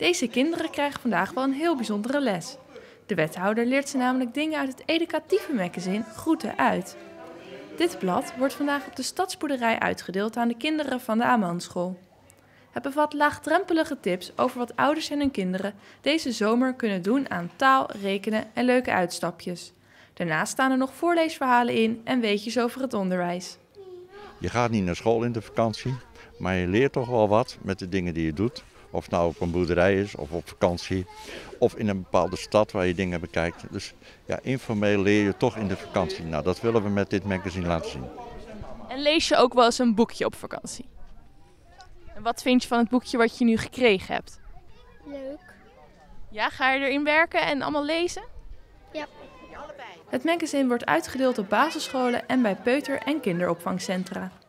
Deze kinderen krijgen vandaag wel een heel bijzondere les. De wethouder leert ze namelijk dingen uit het educatieve magazine Groeten uit. Dit blad wordt vandaag op de stadsboerderij uitgedeeld aan de kinderen van de Amandschool. Het bevat laagdrempelige tips over wat ouders en hun kinderen deze zomer kunnen doen aan taal, rekenen en leuke uitstapjes. Daarnaast staan er nog voorleesverhalen in en weetjes over het onderwijs. Je gaat niet naar school in de vakantie, maar je leert toch wel wat met de dingen die je doet. Of het nou op een boerderij is, of op vakantie, of in een bepaalde stad waar je dingen bekijkt. Dus ja, informeel leer je toch in de vakantie. Nou, dat willen we met dit magazine laten zien. En lees je ook wel eens een boekje op vakantie? En wat vind je van het boekje wat je nu gekregen hebt? Leuk. Ja, ga je erin werken en allemaal lezen? Ja. Het magazine wordt uitgedeeld op basisscholen en bij peuter- en kinderopvangcentra.